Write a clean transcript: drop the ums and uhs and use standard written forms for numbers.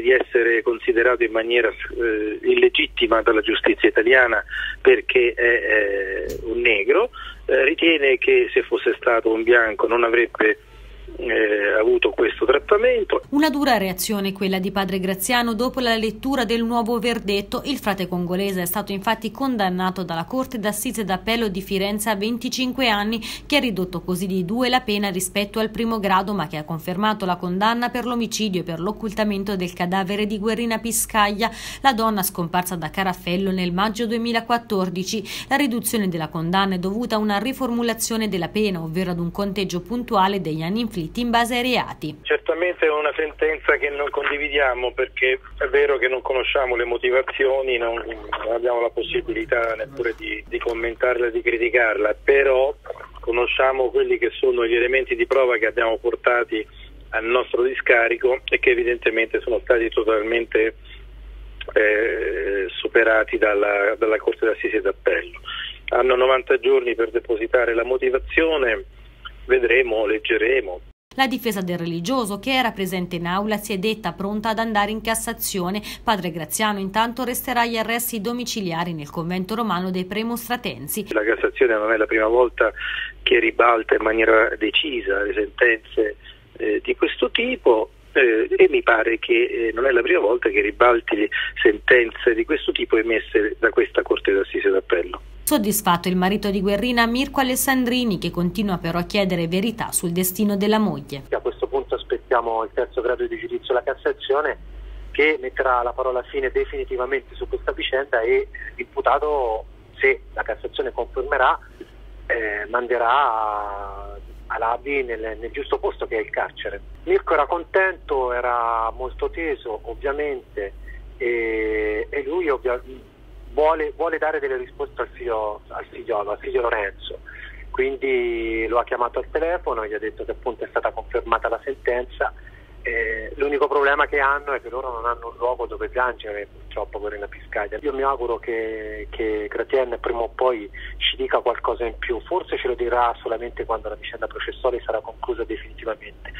di essere considerato in maniera illegittima dalla giustizia italiana perché è un negro, ritiene che se fosse stato un bianco non avrebbe avuto questo trattamento. Una dura reazione quella di padre Graziano dopo la lettura del nuovo verdetto. Il frate congolese è stato infatti condannato dalla Corte d'Assise d'Appello di Firenze a 25 anni, che ha ridotto così di 2 la pena rispetto al primo grado, ma che ha confermato la condanna per l'omicidio e per l'occultamento del cadavere di Guerrina Piscaglia, la donna scomparsa da Caraffello nel maggio 2014. La riduzione della condanna è dovuta a una riformulazione della pena, ovvero ad un conteggio puntuale degli anni inflitti in base ai reati. Certamente è una sentenza che non condividiamo, perché è vero che non conosciamo le motivazioni, non abbiamo la possibilità neppure di commentarla e di criticarla, però conosciamo quelli che sono gli elementi di prova che abbiamo portati al nostro discarico e che evidentemente sono stati totalmente superati dalla Corte d'Assise d'Appello. Hanno 90 giorni per depositare la motivazione, vedremo, leggeremo. La difesa del religioso, che era presente in aula, si è detta pronta ad andare in Cassazione. Padre Graziano intanto resterà agli arresti domiciliari nel convento romano dei Premostratensi. La Cassazione non è la prima volta che ribalta in maniera decisa le sentenze di questo tipo e mi pare che non è la prima volta che ribalti sentenze di questo tipo emesse da questa Corte d'Assise d'Appello. Soddisfatto il marito di Guerrina, Mirko Alessandrini, che continua però a chiedere verità sul destino della moglie. A questo punto aspettiamo il terzo grado di giudizio della Cassazione, che metterà la parola fine definitivamente su questa vicenda, e l'imputato, se la Cassazione confermerà, manderà all'ABI nel giusto posto, che è il carcere. Mirko era contento, era molto teso ovviamente, e lui vuole dare delle risposte al figlio Lorenzo, quindi lo ha chiamato al telefono, gli ha detto che appunto è stata confermata la sentenza. L'unico problema che hanno è che loro non hanno un luogo dove piangere, purtroppo, Guerrina Piscaglia. Io mi auguro che Gratien prima o poi ci dica qualcosa in più, forse ce lo dirà solamente quando la vicenda processuale sarà conclusa definitivamente.